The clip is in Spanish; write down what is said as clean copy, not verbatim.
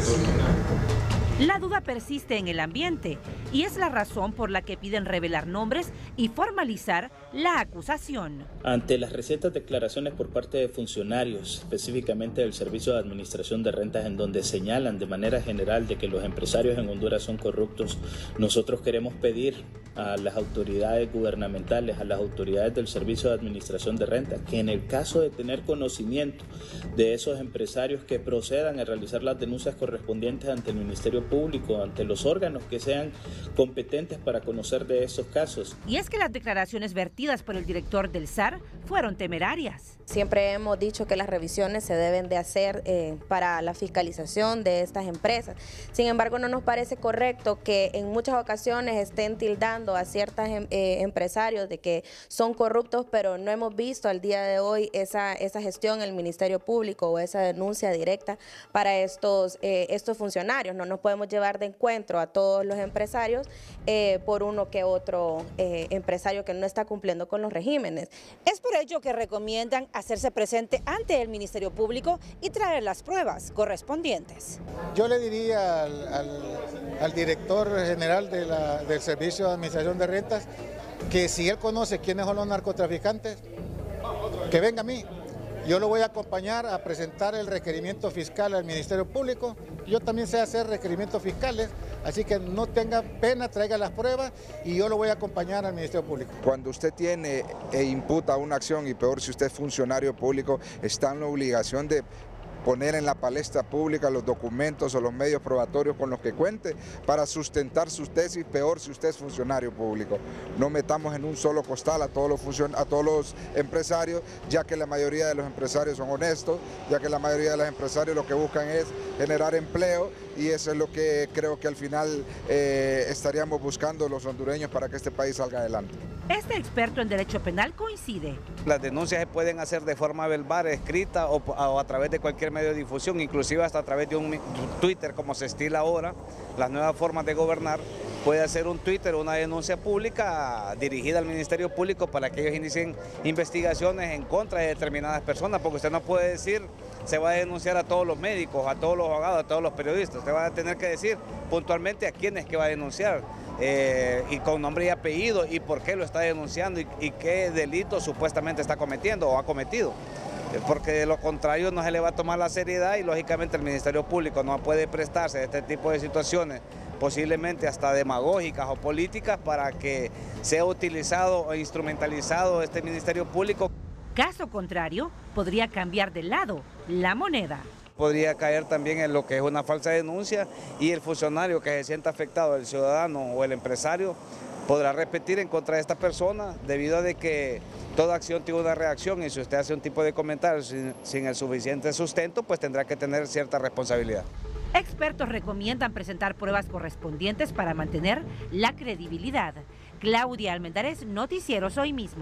La duda persiste en el ambiente y es la razón por la que piden revelar nombres y formalizar la acusación. Ante las recientes declaraciones por parte de funcionarios, específicamente del Servicio de Administración de Rentas, en donde señalan de manera general de que los empresarios en Honduras son corruptos, nosotros queremos pedir a las autoridades gubernamentales, a las autoridades del Servicio de Administración de Rentas, que en el caso de tener conocimiento de esos empresarios, que procedan a realizar las denuncias correspondientes ante el Ministerio Público, ante los órganos que sean competentes para conocer de esos casos. Y es que las declaraciones vertidas por el director del SAR fueron temerarias. Siempre hemos dicho que las revisiones se deben de hacer para la fiscalización de estas empresas. Sin embargo, no nos parece correcto que en muchas ocasiones estén tildando a ciertos empresarios de que son corruptos, pero no hemos visto al día de hoy esa gestión en el Ministerio Público o esa denuncia directa para estos funcionarios. No nos podemos llevar de encuentro a todos los empresarios por uno que otro empresario que no está cumpliendo con los regímenes. Es por ello que recomiendan hacerse presente ante el Ministerio Público y traer las pruebas correspondientes. Yo le diría al director general del Servicio de Administración de Rentas que si él conoce quiénes son los narcotraficantes, que venga a mí. Yo lo voy a acompañar a presentar el requerimiento fiscal al Ministerio Público. Yo también sé hacer requerimientos fiscales, así que no tenga pena, traiga las pruebas y yo lo voy a acompañar al Ministerio Público. Cuando usted tiene e imputa una acción, y peor si usted es funcionario público, está en la obligación de poner en la palestra pública los documentos o los medios probatorios con los que cuente para sustentar su tesis, peor si usted es funcionario público. No metamos en un solo costal a todos los empresarios, ya que la mayoría de los empresarios son honestos, ya que la mayoría de los empresarios lo que buscan es generar empleo, y eso es lo que creo que al final estaríamos buscando los hondureños para que este país salga adelante. Este experto en derecho penal coincide. Las denuncias se pueden hacer de forma verbal, escrita o a través de cualquier medio de difusión, inclusive hasta a través de un Twitter, como se estila ahora, las nuevas formas de gobernar. Puede hacer un Twitter o una denuncia pública dirigida al Ministerio Público para que ellos inicien investigaciones en contra de determinadas personas, porque usted no puede decir se va a denunciar a todos los médicos, a todos los abogados, a todos los periodistas. Usted va a tener que decir puntualmente a quién es que va a denunciar y con nombre y apellido y por qué lo está denunciando y qué delito supuestamente está cometiendo o ha cometido. Porque de lo contrario no se le va a tomar la seriedad y lógicamente el Ministerio Público no puede prestarse a este tipo de situaciones, posiblemente hasta demagógicas o políticas, para que sea utilizado o instrumentalizado este Ministerio Público. Caso contrario, podría cambiar de lado la moneda. Podría caer también en lo que es una falsa denuncia y el funcionario que se sienta afectado, el ciudadano o el empresario, podrá repetir en contra de esta persona debido a de que toda acción tiene una reacción, y si usted hace un tipo de comentario sin el suficiente sustento, pues tendrá que tener cierta responsabilidad. Expertos recomiendan presentar pruebas correspondientes para mantener la credibilidad. Claudia Almendares, Noticieros Hoy Mismo.